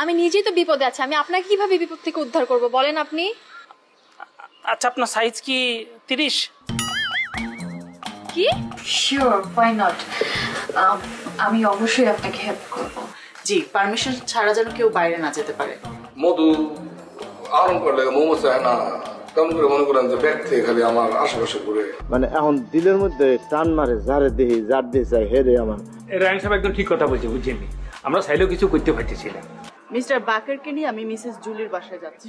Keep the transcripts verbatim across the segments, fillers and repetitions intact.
আমি নিজেই তো বিপদে আছি, আমি আপনাকে কিভাবে বিপদ থেকে উদ্ধার করব বলেন আপনি? আচ্ছা আপনার সাইজ কি তিরিশ? কি? Sure, why not. আমি অবশ্যই আপনাকে হেল্প করব। জি, পারমিশন ছাড়া যেন কেউ বাইরে না যেতে পারে। মধু আরম্ভ করলে মোমো চায় না, কেমন করে মনে করেন যে ব্যাগ থেকে খালি আমার আশেপাশে ঘুরে। মানে এখন দিলের মধ্যে টান মারে, যারে দেহি যার দিয়ে চাই হেরে আমার। রায়ন সাহেব একদম ঠিক কথা বলছে, বুঝছেন? আমরা চাইলেও কিছু করতে পারতেছিলাম। মিস্টার বাকারকে নিয়ে আমি মিসেস জুলির বাসায় যাচ্ছি।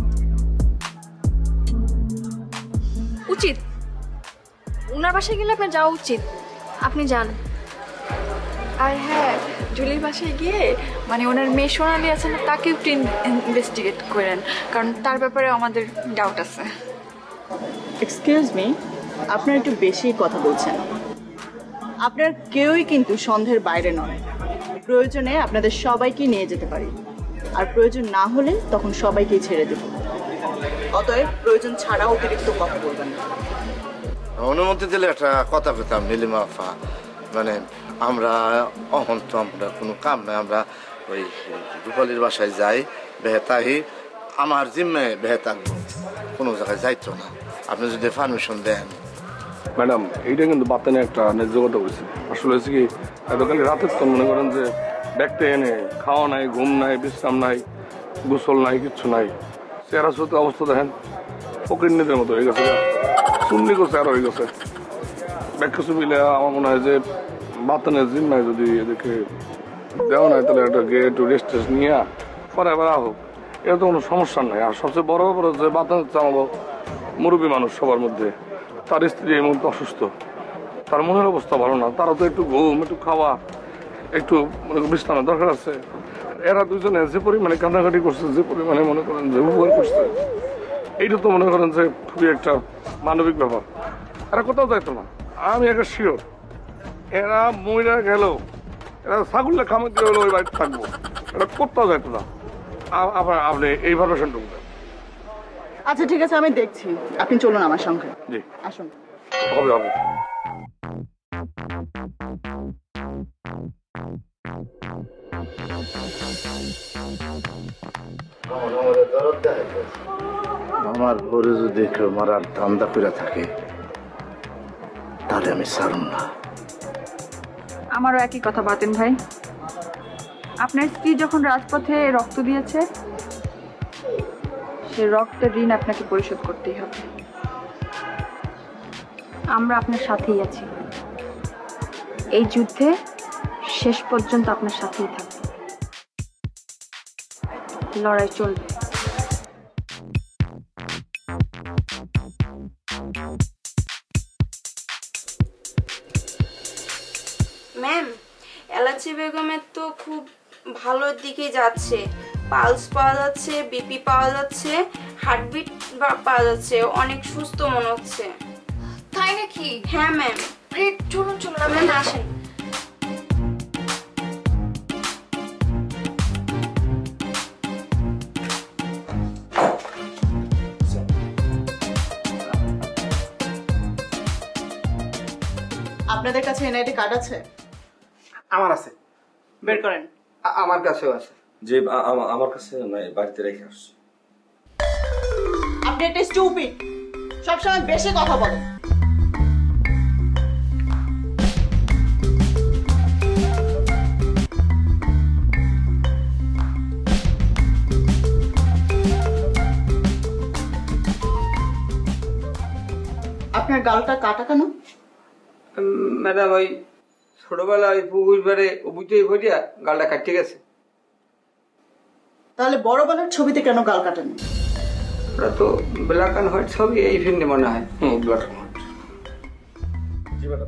উচিত, ওনার বাসায় গেলে আপনার যাওয়া উচিত, আপনি যান। আর হ্যাঁ, জুলির বাসায় গিয়ে মানে ওনার মেয়ে সোনালি আছে না, তাকে একটু ইনভেস্টিগেট করেন, কারণ তার ব্যাপারে আমাদের ডাউট আছে। এক্সকিউজ মি, আপনারা একটু বেশি কথা বলছেন। আপনার কেউই কিন্তু সন্ধ্যের বাইরে নয়। প্রয়োজনে আপনাদের সবাইকে নিয়ে যেতে পারি, আর প্রয়োজন না হলে তখন সবাইকেই ছেড়ে দেব। অতএব প্রয়োজন ছাড়া অতিরিক্ত কথা বলবেন না। অনুমতি দিলে একটা কথা পেতাম নীলিমা আফা, মানে আমরা অহন তো আমরা কোনো কাম নাই, আমরা ওই রূপালীর বাসায় যাই, বেহেতাহি আমার জিম্মে বেহে থাকবো, কোনো জায়গায় যাইতো না। আপনি যদি পারমিশন দেন। ম্যাডাম এইটা কিন্তু বাতানে একটা ন্যায্য কথা বলছি। আসলে হচ্ছে কি এতকালি রাতের তো মনে করেন যে ব্যাগটা এনে খাওয়া নাই, ঘুম নাই, বিশ্রাম নাই, গোসল নাই, কিচ্ছু নাই, চেহারা সত্যি অবস্থা দেখেন ফকিরনিদের মতো হয়ে গেছে, চুন্নি করছে আর হয়ে গেছে। ব্যাগ কিছু মিলে আমার মনে হয় যে বাতানের জিম্মায় যদি এদেরকে দেওয়া নাই, তাহলে একটা গিয়ে একটু রেস্ট টেস্ট নিয়ে পরে আবার হোক, এটা তো কোনো সমস্যা নাই। আর সবচেয়ে বড় ব্যাপার হচ্ছে বাতানের চামাবো মুরব্বী মানুষ সবার মধ্যে, তার স্ত্রী এই মুহূর্তে অসুস্থ, তার মনের অবস্থা ভালো না, তারও তো একটু ঘুম, একটু খাওয়া, একটু মনে বিশ্রামের দরকার আছে। এরা দুজনে যে পরিমাণে কান্নাকাটি করছে, যে পরিমাণে মনে করেন যে উপকার করছে, এইটা তো মনে করেন যে খুবই একটা মানবিক ব্যাপার। এরা কোথাও যাইতো না, আমি একটা শিওর এরা মহিলা গেল, এরা ছাগলের খামে দিয়ে হলো ওই বাড়িতে থাকবো, এটা কোথাও যাইতো না। আপনি এই ভাবেশনটুকু দেন। আচ্ছা ঠিক আছে, আমি দেখছি, আপনি চলুন আমার সঙ্গে। জি আসুন। হবে হবে। আমার ঘরে যদি কেউ মারার ধান্দা করে থাকে তাহলে আমি ছাড়ুম না। আমারও একই কথা বাতেন ভাই, আপনার স্ত্রী যখন রাজপথে রক্ত দিয়েছে, সে রক্তের ঋণ আপনাকে পরিশোধ করতেই হবে। আমরা আপনার সাথেই আছি, এই যুদ্ধে শেষ পর্যন্ত আপনার সাথেই থাকবে, লড়াই চলবে। ম্যাম, এলাচি বেগমের তো খুব ভালোর দিকে যাচ্ছে, পালস পাওয়া যাচ্ছে, বিপি পাওয়া যাচ্ছে, হার্টবিট পাওয়া যাচ্ছে, অনেক সুস্থ মনে হচ্ছে। তাই নাকি? হ্যাঁ ম্যাম। চলুন চলুন, আপনি আসেন। আপনাদের কাছে এনআইডি কার্ড আছে? আমার আছে। বের করেন। আমার কাছেও আছে। যে আমার কাছে নাই, বাড়িতে রেখে আসছি। আপনি একটা স্টুপিড, সবসময় বেশি কথা বলেন। আপনার গালটা কাটা কেন? ম্যাডাম ওই ছোটবেলায় পুকুর পাড়ে বুঝতেই ভরিয়া গালটা কাটতে গেছে। তাহলে বড় বেলার ছবিতে কেন গাল কাটেন? ওটা তো ব্ল্যাক অ্যান্ড হোয়াইট ছবি, এই ফিল্মে মনে হয়। Hmm, black and white. জি ম্যাডাম।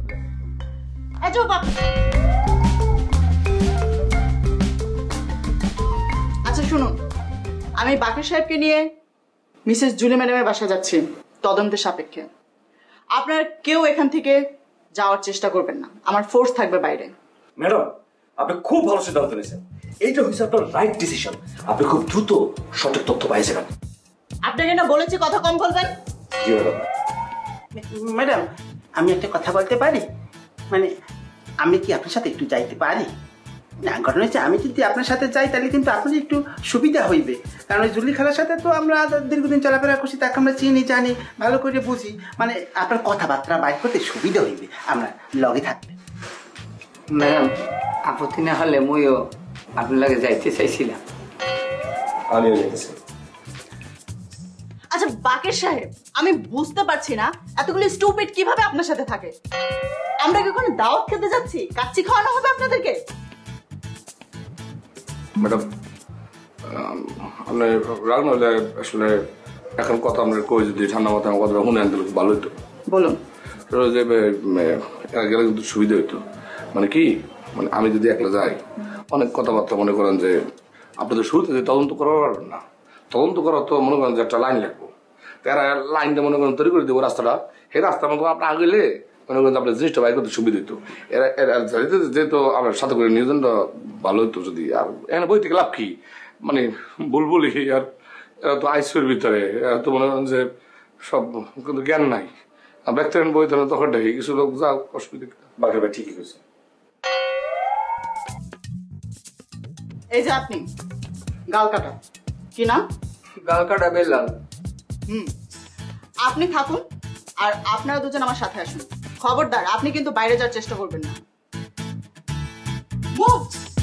আচ্ছা শুনুন, আমি বাকের সাহেবকে নিয়ে মিসেস জুলি ম্যাডামের বাসা যাচ্ছি তদন্তের সাপেক্ষে। আপনারা কেউ এখান থেকে যাওয়ার চেষ্টা করবেন না, আমার ফোর্স থাকবে বাইরে। ম্যাডাম, আপনি খুব ভালো সিদ্ধান্ত নিয়েছেন, এইটা হচ্ছে আপনার রাইট ডিসিশন। আপনি খুব দ্রুত সঠিক তথ্য পাইছেন। আপনাকে না বলেছি কথা কম বলবেন। জি ম্যাডাম। ম্যাডাম, আমি একটা কথা বলতে পারি? মানে আমি কি আপনার সাথে একটু যাইতে পারি? না ঘটনা হচ্ছে আমি যদি আপনার সাথে যাই তাহলে কিন্তু আপনার একটু সুবিধা হইবে, কারণ ওই জুলি খালার সাথে তো আমরা দীর্ঘদিন চলাফেরা করছি, তাকে আমরা চিনি জানি ভালো করে বুঝি, মানে আপনার কথাবার্তা বাইর করতে সুবিধা হইবে, আমরা লগে থাকবে। ম্যাডাম আপত্তি না হলে মইও আপনার লাগে যাইতে চাইছিলাম। আমিও যেতেছি। আচ্ছা বাকের সাহেব, আমি বুঝতে পারছি না এতগুলো স্টুপিড কিভাবে আপনার সাথে থাকে। আমরা কি কোনো দাওয়াত খেতে যাচ্ছি? কাচ্চি খাওয়ানো হবে আপনাদেরকে? ম্যাডাম আপনি রাগ নইলে আসলে এখন কথা আপনার কই যদি ঠান্ডা মাথায় আমার কথাটা শুনে আনতে ভালো হইতো। বলুন। যে গেলে কিন্তু সুবিধা হইতো, মানে কি মানে আমি যদি একলা যাই অনেক কথাবার্তা মনে করেন যে আপনাদের শুরুতে যে তদন্ত করা পারবেন না, তদন্ত করা তো মনে করেন যে একটা লাইন লাগবো, তারা লাইনটা মনে করেন তৈরি করে দেবো রাস্তাটা, সেই রাস্তার মতো আপনি আগেলে মনে করেন আপনার জিনিসটা বাইর করতে সুবিধা হইতো। এরা যেহেতু আমার সাথে করে নিয়োজনটা ভালো হইতো যদি। আর এখানে বই থেকে লাভ কি, মানে বুলবুলি আর এরা তো আইসিউর ভিতরে, এরা তো মনে করেন যে সব কিন্তু জ্ঞান নাই, ব্যক্তিগত বই তো তখন দেখি কিছু লোক যা অসুবিধা। বাকি ভাই ঠিকই হয়েছে। এই যে আপনি গাল কাটা, কি নাম? গাল কাটা বেলাল। হুম, আপনি থাকুন আর আপনারা দুজন আমার সাথে আসুন। খবরদার আপনি কিন্তু বাইরে যাওয়ার চেষ্টা করবেন না। মুভ।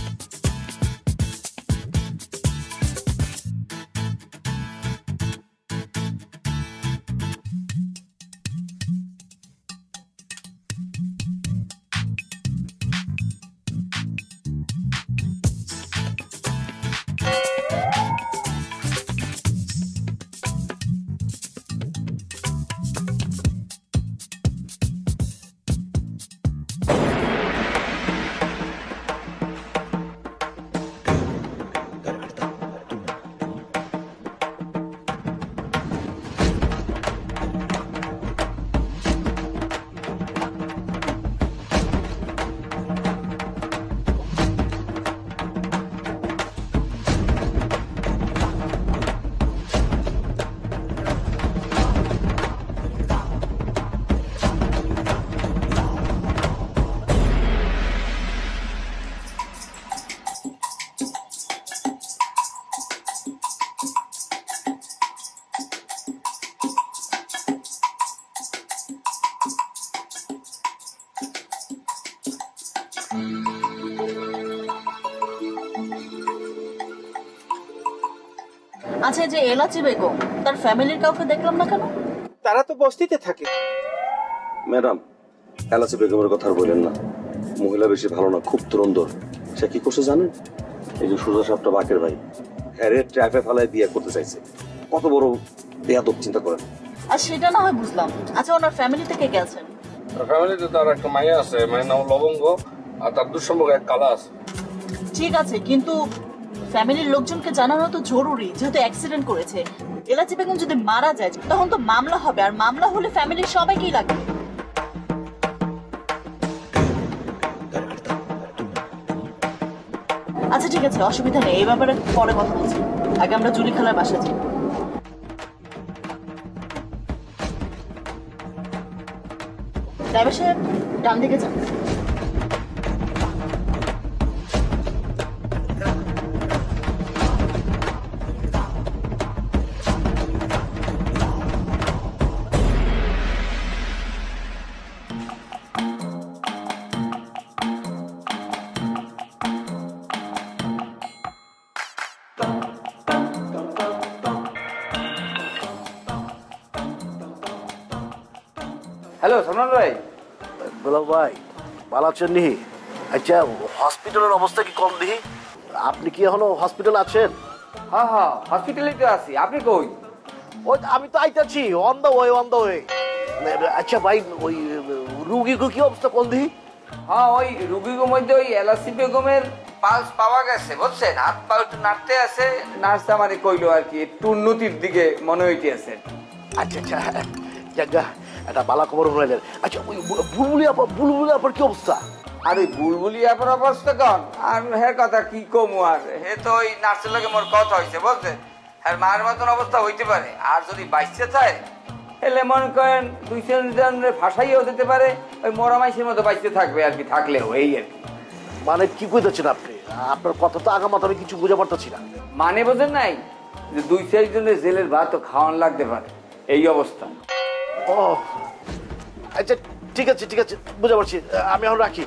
আচ্ছা, যে এলাচি বেগম তার ফ্যামিলির কাউকে দেখলাম না কেন? তারা তো বস্তিতে থাকে। ম্যাডাম এলাচি বেগমের কথা আর বলেন না, মহিলা বেশি ভালো না, খুব তুরন্দর। সে কি করছে জানেন? এই যে সোজা সাপটা বাকের ভাই, হ্যাঁ ট্রাফে ফালায় বিয়ে করতে চাইছে। কত বড় বেয়াদব চিন্তা করেন। আর সেটা না হয় বুঝলাম। আচ্ছা ওনার ফ্যামিলি থেকে গেছেন? ফ্যামিলিতে তার একটা মাইয়া আছে, মায়ের নাম লবঙ্গ, আর তার দুঃসম্পর্ক এক কালা আছে। ঠিক আছে, কিন্তু ফ্যামিলির লোকজনকে জানানো তো জরুরি, যেহেতু অ্যাক্সিডেন্ট করেছে। এলাচি বেগম যদি মারা যায় তখন তো মামলা হবে, আর মামলা হলে ফ্যামিলির সবাইকেই লাগবে। আচ্ছা ঠিক আছে, অসুবিধা নেই, এই ব্যাপারে পরে কথা বলছি। আগে আমরা জুলি খালার বাসা যাই। ড্রাইভার সাহেব ডান দিকে যান। হ্যালো সলমান ভাই। বলো ভাই, ভালো আছেন নি? আচ্ছা হসপিটালের অবস্থা কি কম দেখি? আপনি কি এখনো হসপিটাল আছেন? হ্যাঁ হ্যাঁ হসপিটালে তো আছি, আপনি কই? ওই আমি তো আইতাছি, on the way on the way. আচ্ছা ভাই, ওই রুগীর কি অবস্থা কোন দেখি? হ্যাঁ ওই রুগীর মধ্যে ওই এলাচি বেগমের পালস পাওয়া গেছে, বুঝছেন? হাত পা একটু নাড়তে আছে, নার্স আমারে কইলো আর কি একটু উন্নতির দিকে মনে হইতে আছে। আচ্ছা আচ্ছা জায়গা একটা বালা খবর বললেন। আচ্ছা ওই বুলবুলি আপা, বুলবুলি আপার কি অবস্থা? আর ওই বুলবুলি আপার অবস্থা কন আর হে কথা কি কমু, আর হে তো ওই নার্সের লগে মোর কথা হয়েছে, বুঝছেন? হ্যাঁ মায়ের মতন অবস্থা হইতে পারে, আর যদি বাইসে থাকে এলে মনে করেন দুইশো জনের ফাঁসাইও দিতে পারে, ওই মরা মাইসের মতো বাইসে থাকবে আর কি, থাকলেও এই আর কি। মানে কি কইতেছেন আপনি? আপনার কথা তো আগামাত আমি কিছু বুঝে পারতেছি না। মানে বোঝেন নাই যে দুই চারজনের জেলের ভাত খাওয়ান লাগতে পারে এই অবস্থা। ও আচ্ছা ঠিক আছে ঠিক আছে বুঝতে পারছি, আমি এখন রাখি।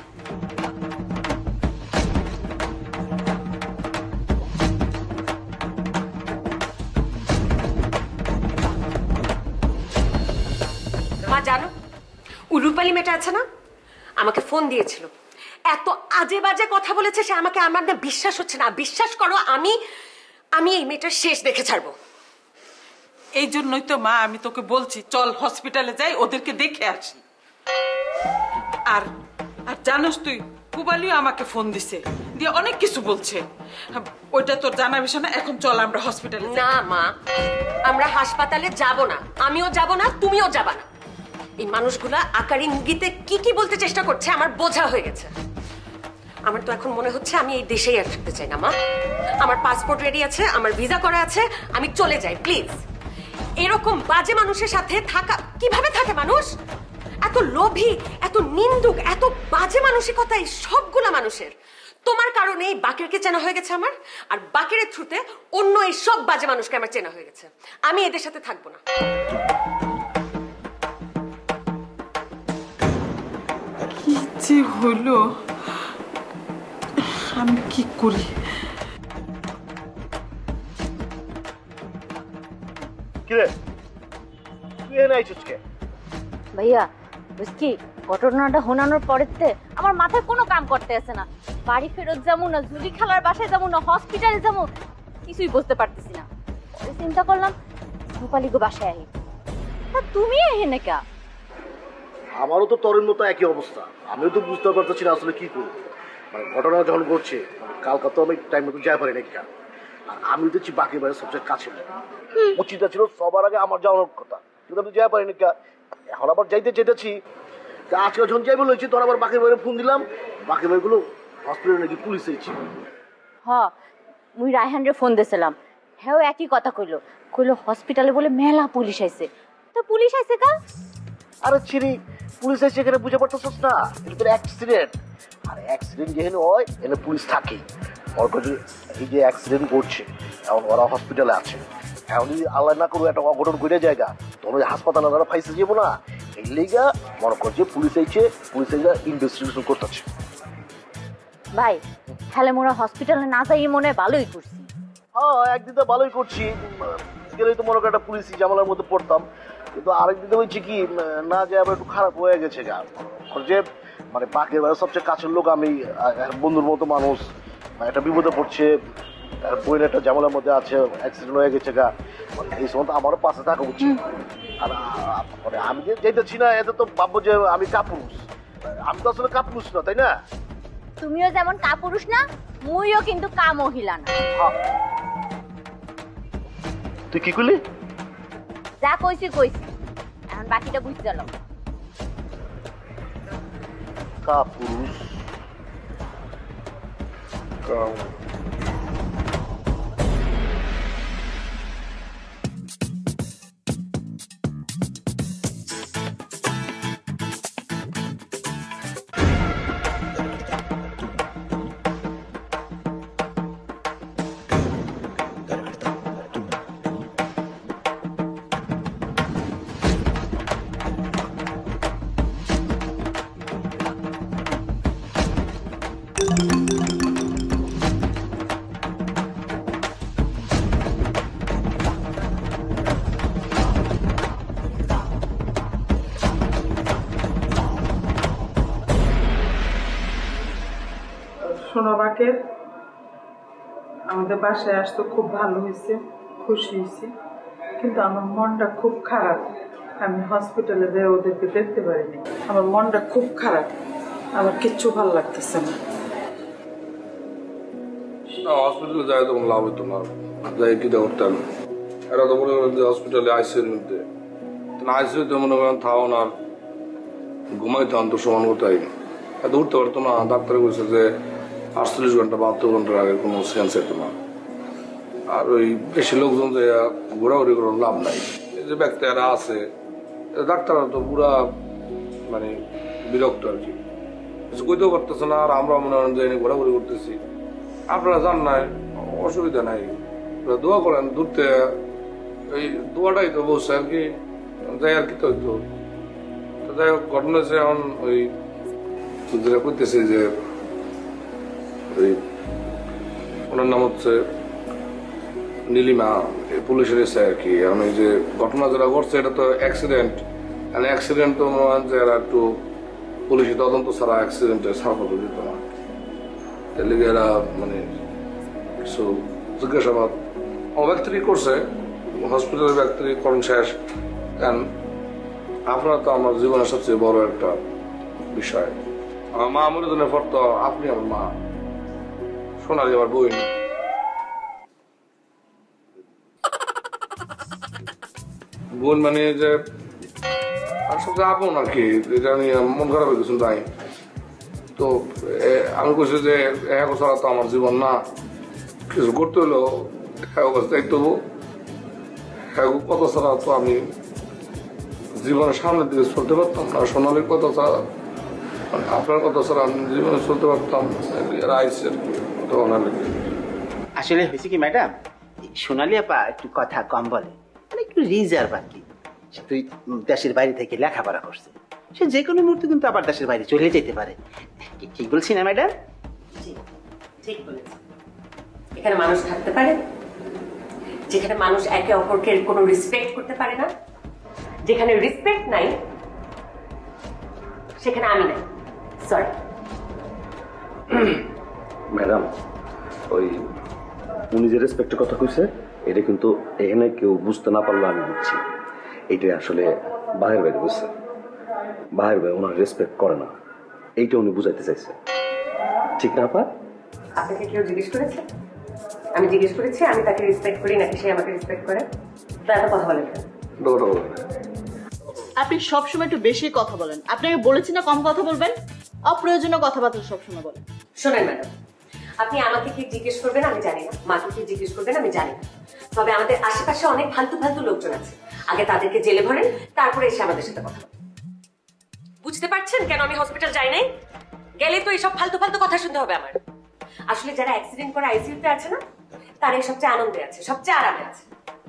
মা জানো উলুপালি মেয়েটা আছে না, আমাকে ফোন দিয়েছিল, এত আজে বাজে কথা বলেছে সে আমাকে, আমার না বিশ্বাস হচ্ছে না। বিশ্বাস করো আমি আমি এই মেয়েটার শেষ দেখে ছাড়বো। এই জন্যই তো মা আমি তোকে বলছি চল হসপিটালে যাই, ওদেরকে দেখে আসি। আর আর জানোস তুই পুবালিও আমাকে ফোন দিছে, দিয়ে অনেক কিছু বলছে, ওইটা তোর জানা বিষয় না। এখন চল আমরা হসপিটালে। না মা, আমরা হাসপাতালে যাব না, আমিও যাব না, তুমিও যাবা না। এই মানুষগুলা আকার ইঙ্গিতে কি কি বলতে চেষ্টা করছে আমার বোঝা হয়ে গেছে। আমার তো এখন মনে হচ্ছে আমি এই দেশেই আর থাকতে চাই না মা। আমার পাসপোর্ট রেডি আছে, আমার ভিসা করা আছে, আমি চলে যাই প্লিজ। এরকম বাজে মানুষের সাথে থাকা কিভাবে থাকে মানুষ? এত লোভী, এত নিন্দুক, এত বাজে মানসিকতা এই সবগুলা মানুষের। তোমার কারণে এই বাকেরকে চেনা হয়ে গেছে আমার, আর বাকেরের থ্রুতে অন্য এই সব বাজে মানুষকে আমার চেনা হয়ে গেছে। আমি এদের সাথে থাকবো না। কি যে হলো, আমি কি করি? কিরে তুই এনে আইছিস কে? ভাইয়া বুঝকি ঘটনাটা শোনানোর পরেতে আমার মাথায় কোনো কাম করতে আসে না। বাড়ি ফেরত যাবো না, জুলি খালার বাসায় যাবো না, হসপিটালে যাবো, কিছুই বুঝতে পারতেছি না। পরে চিন্তা করলাম রূপালীকে বাসায় আহি। তা তুমি এখানে কা? আমারও তো তরের মতো একই অবস্থা, আমিও তো বুঝতে পারতেছি না আসলে কি করবো। মানে ঘটনা যখন ঘটছে কালকা তো আমি টাইম মতো যাই পারি না, আর আমি দেখছি বাকি বাড়ির সবচেয়ে কাছে উচিত ছিল সবার আগে আমার যাওয়ার কথা, কিন্তু আমি যাই পারিনি। এখন আবার যাইতে চেয়েছি, আজকে যখন যাই বলেছি তোর আবার বাকি বাড়ি ফোন দিলাম, বাকি বাড়িগুলো হসপিটালে নাকি পুলিশ এসেছি। হ মুই রায়হানরে ফোন দিয়েছিলাম, হ্যাঁ একই কথা কইলো, কইলো হসপিটালে বলে মেলা পুলিশ আইছে। তো পুলিশ আইছে কা? আরে ছিরি পুলিশ আইছে এখানে বুঝে পারতেছিস না, এটা তো অ্যাক্সিডেন্ট। আর অ্যাক্সিডেন্ট যেখানে হয় এখানে পুলিশ থাকেই। ওর কাছে এই যে অ্যাক্সিডেন্ট করছে এখন ওরা হসপিটালে আছে, এখন যদি আল্লাহ না করবো একটা অঘটন করে জায়গা তখন ওই হাসপাতালে ওরা ফাইসে যাবো না। এই লেগা মনে করছে পুলিশ আইছে, পুলিশ আইসা ইনভেস্টিগেশন করতেছে। ভাই তাহলে মোরা হসপিটালে না যাই মনে হয় ভালোই করছি। হ্যাঁ একদিন তো ভালোই করছি, গেলেই তো মনে কর একটা পুলিশ জামালার মধ্যে পড়তাম, কিন্তু আরেকদিন তো হচ্ছে কি না যে আবার একটু খারাপ হয়ে গেছে গা। যে মানে বাকের বাইরে সবচেয়ে কাছের লোক আমি, বন্ধুর মতো মানুষ, একটা বিপদে পড়ছে, বইয়ের একটা জামালার মধ্যে আছে, অ্যাক্সিডেন্ট হয়ে গেছে গা, এই সময় তো আমারও পাশে থাকা উচিত। আর মানে আমি যে যেতেছি না এতে তো ভাববো যে আমি কাপুরুষ, আমি তো আসলে কাপুরুষ না, তাই না? তুমিও যেমন কাপুরুষ না, মুইও কিন্তু কা মহিলা না। তুই কি করলি? যা কইছি কইছি, এখন বাকিটা বুঝতে গেল। কাপুরুষ শোনো বাকের, আমাদের বাসায় আসতো খুব ভালো হয়েছে, খুশি হয়েছি, কিন্তু আমার মনটা খুব খারাপ। আমি হসপিটালে যেয়ে ওদেরকে দেখতে পারিনি, আমার মনটা খুব খারাপ, আমার কিচ্ছু ভালো লাগতেছে না। হসপিটালে যাই তখন লাভ হইতো না, যাই কি করতাম এরা তো মনে করেন যে হসপিটালে আইসিউর মধ্যে আইসিউতে মনে করেন থাও না, ঘুমাইতো আনতো সমান কোথায় এত উঠতে পারতো না। ডাক্তার বলছে যে আটচল্লিশ ঘন্টা বাহাত্তর ঘন্টার আগে কোনো সেন্স হতো না। আর ওই বেশি লোকজন যে ঘোরাঘুরি করার লাভ নাই, এই যে ব্যক্তি এরা আছে ডাক্তাররা তো পুরা মানে বিরক্ত আর কি। কিছু কইতেও পারতেছে না, আর আমরা মনে হয় যাইনি ঘোরাঘুরি করতেছি। আপনারা জান নাই, অসুবিধা নাই, দোয়া করেন। দূরতে এই দোয়াটাই তো বলছে আর কি, যাই আর কি তো হইতো। যাই হোক, ঘটনা হচ্ছে এখন ওই যেটা করতেছে যে ওই ওনার নাম হচ্ছে নীলিমা, পুলিশের এসে আর কি। এখন এই যে ঘটনা যেটা ঘটছে এটা তো অ্যাক্সিডেন্ট, মানে অ্যাক্সিডেন্ট তো মনে হয় যে এরা একটু পুলিশি তদন্ত ছাড়া অ্যাক্সিডেন্টে ছাড়পত্র দিত না। এর লিগে এরা মানে কিছু জিজ্ঞাসাবাদ ব্যক্তি করছে, হসপিটালের ব্যক্তি করণ শেষ। কারণ আপনার তো আমার জীবনের সবচেয়ে বড় একটা বিষয়। আমার মা মৃদুনের পর তো আপনি আমার মা, সোনালি আমার বই। বোন মানে যে সবচেয়ে আপন আর কি, এটা নিয়ে মন খারাপ হয়ে গেছিল তাই। তো আমি কইছি যে এক ছাড়া তো আমার জীবন না, কিছু করতে হলো দায়িত্ব কত ছাড়া তো আমি জীবনের সামনের দিকে চলতে পারতাম না। সোনালির কথা ছাড়া, আপনার কথা ছাড়া আমি জীবনে চলতে পারতাম। আইসি আর কি তখন আসলে হয়েছে কি ম্যাডাম, সোনালি আপা একটু কথা কম বলে, মানে একটু রিজার্ভ আর কি। সে তুই দেশের বাইরে থেকে লেখাপড়া করছে, সে যে কোনো মুহূর্তে কিন্তু আবার দেশের বাইরে চলে যেতে পারে। ঠিক বলছি না ম্যাডাম? ঠিক বলেছি। এখানে মানুষ থাকতে পারে যেখানে মানুষ একে অপরকে কোনো রেসপেক্ট করতে পারে না, যেখানে রেসপেক্ট নাই সেখানে আমি নাই। সরি ম্যাডাম, ওই উনি যে রেসপেক্টের কথা কইছে এটা কিন্তু এখানে কেউ বুঝতে না পারলে আমি বুঝছি। এইটাই আসলে বাহির বাইরে বুঝছে, বাহির বাইরে ওনার রেসপেক্ট করে না, এইটা উনি বুঝাইতে চাইছে। ঠিক না আপা? আপনাকে কেউ জিজ্ঞেস করেছে? আমি জিজ্ঞেস করেছি আমি তাকে রেসপেক্ট করি নাকি সে আমাকে রেসপেক্ট করে? তার কথা বলেন। আপনি সবসময় একটু বেশি কথা বলেন। আপনাকে বলেছি না কম কথা বলবেন? অপ্রয়োজনীয় কথাবার্তা সবসময় বলেন। শোনেন ম্যাডাম, আপনি আমাকে কি জিজ্ঞেস করবেন আমি জানি না, মাকে কি জিজ্ঞেস করবেন আমি জানি না, তবে আমাদের আশেপাশে অনেক ফালতু ফালতু লোকজন আছে। আগে তাদেরকে জেলে ভরেন, তারপরে এসে আমাদের সাথে কথা বলেন। বুঝতে পারছেন কেন আমি হসপিটাল যাই নাই? গেলে তো এইসব ফালতু ফালতু কথা শুনতে হবে আমার। আসলে যারা অ্যাক্সিডেন্ট করে আইসিইউতে আছে না, তারাই সবচেয়ে আনন্দে আছে, সবচেয়ে আরামে আছে।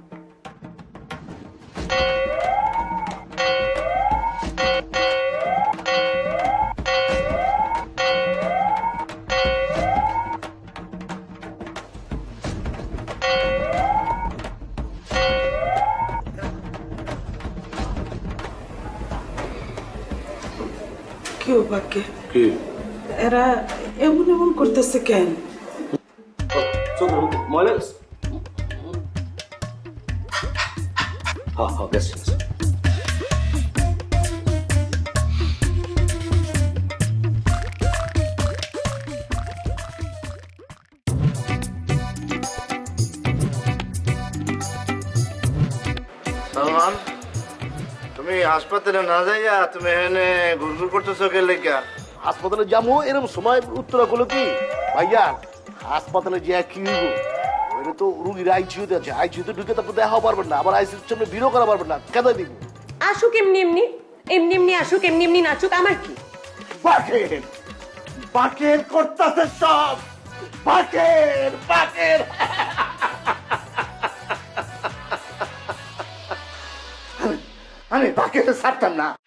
কেউ বাকে এরা এমন এমন করতেছে কেন? ময়লা হ্যাঁ হ্যাঁ বেশ তুমি হাসপাতালে না যাইয়া তুমি এখানে ঘুরঘুর করতেছো কে লেখা? হাসপাতালে যাবো এরকম সময় উত্তরা করলো কি ভাইয়া হাসপাতালে যে কি হইব, ওইটা তো রুগীর আইসিইউতে আছে, আইসিইউতে ঢুকে তারপর দেখা পারবেন না, আবার আইসিইউর সামনে ভিড়ও করা পারবেন না, কেন দিব? আসুক এমনি এমনি এমনি এমনি আসুক, এমনি এমনি নাচুক, আমার কি? বাকের বাকের করতেছে সব, বাকের বাকের আমি বাকের ছাড়তাম না।